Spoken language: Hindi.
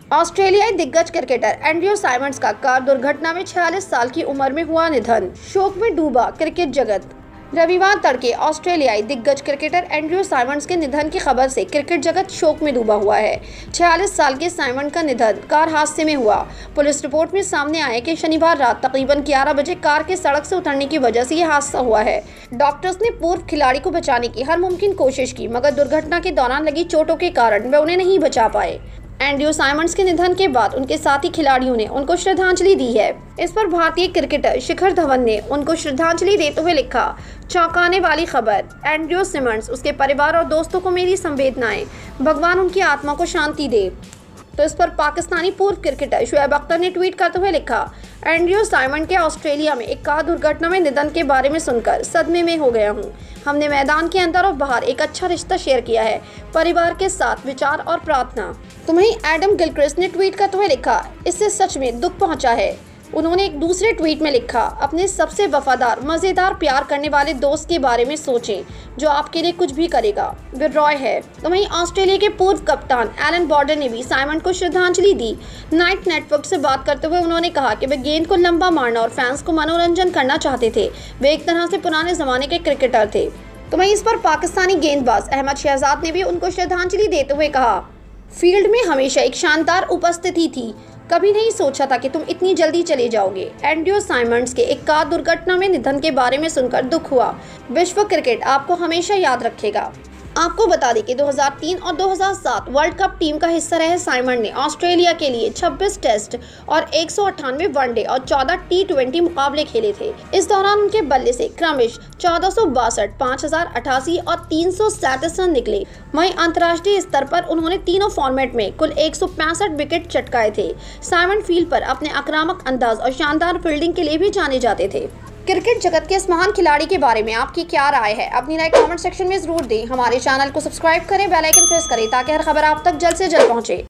ऑस्ट्रेलियाई दिग्गज क्रिकेटर एंड्रयू साइमंड्स का कार दुर्घटना में 46 साल की उम्र में हुआ निधन। शोक में डूबा क्रिकेट जगत। रविवार तड़के ऑस्ट्रेलियाई दिग्गज क्रिकेटर एंड्रयू साइमंड्स के निधन की खबर से क्रिकेट जगत शोक में डूबा हुआ है। 46 साल के साइमंड का निधन कार हादसे में हुआ। पुलिस रिपोर्ट में सामने आया कि शनिवार रात तकरीबन 11 बजे कार के सड़क से उतरने की वजह से यह हादसा हुआ है। डॉक्टर्स ने पूर्व खिलाड़ी को बचाने की हर मुमकिन कोशिश की, मगर दुर्घटना के दौरान लगी चोटों के कारण वे उन्हें नहीं बचा पाए। एंड्रयू साइमंड्स के निधन के बाद उनके साथी खिलाड़ियों ने उनको श्रद्धांजलि दी है। इस पर भारतीय क्रिकेटर शिखर धवन ने उनको श्रद्धांजलि देते हुए लिखा, चौंकाने वाली खबर, एंड्रयू साइमंड्स, उसके परिवार और दोस्तों को मेरी संवेदनाएं, भगवान उनकी आत्मा को शांति दे। तो इस पर पाकिस्तानी पूर्व क्रिकेटर शुएब अख्तर ने ट्वीट करते हुए लिखा, एंड्रयू साइमंड के ऑस्ट्रेलिया में एक कार दुर्घटना में निधन के बारे में सुनकर सदमे में हो गया हूँ। हमने मैदान के अंदर और बाहर एक अच्छा रिश्ता शेयर किया है, परिवार के साथ विचार और प्रार्थना। तो वहीं एडम गिलक्रिस्ट ने ट्वीट करते हुए लिखा, इससे सच में दुख पहुंचा है। उन्होंने एक दूसरे ट्वीट में लिखा, अपने सबसे वफादार, मज़ेदार, प्यार करने वाले दोस्त के बारे में सोचें जो आपके लिए कुछ भी करेगा, वे रॉय है। तो वहीं ऑस्ट्रेलिया के पूर्व कप्तान एलन बॉर्डर ने भी साइमंड को श्रद्धांजलि दी। नाइट नेटवर्क से बात करते हुए उन्होंने कहा कि वे गेंद को लंबा मारना और फैंस को मनोरंजन करना चाहते थे। वे एक तरह से पुराने ज़माने के क्रिकेटर थे। तो वहीं इस पर पाकिस्तानी गेंदबाज अहमद शहजाद ने भी उनको श्रद्धांजलि देते हुए कहा, फील्ड में हमेशा एक शानदार उपस्थिति थी, कभी नहीं सोचा था कि तुम इतनी जल्दी चले जाओगे। एंड्रयू साइमंड्स के एक कार दुर्घटना में निधन के बारे में सुनकर दुख हुआ। विश्व क्रिकेट आपको हमेशा याद रखेगा। आपको बता दें कि 2003 और 2007 वर्ल्ड कप टीम का हिस्सा रहे साइमंड ने ऑस्ट्रेलिया के लिए 26 टेस्ट और 198 वनडे और 14 T20 मुकाबले खेले थे। इस दौरान उनके बल्ले से क्रमश 1462, 5088 और 337 रन निकले। वहीं अंतर्राष्ट्रीय स्तर पर उन्होंने तीनों फॉर्मेट में कुल 165 विकेट चटकाए थे। साइमंड फील्ड पर अपने आक्रामक अंदाज और शानदार फील्डिंग के लिए भी जाने जाते थे। क्रिकेट जगत के इस महान खिलाड़ी के बारे में आपकी क्या राय है? अपनी राय कमेंट सेक्शन में जरूर दें। हमारे चैनल को सब्सक्राइब करें, बेल आइकन प्रेस करें ताकि हर खबर आप तक जल्द से जल्द पहुंचे।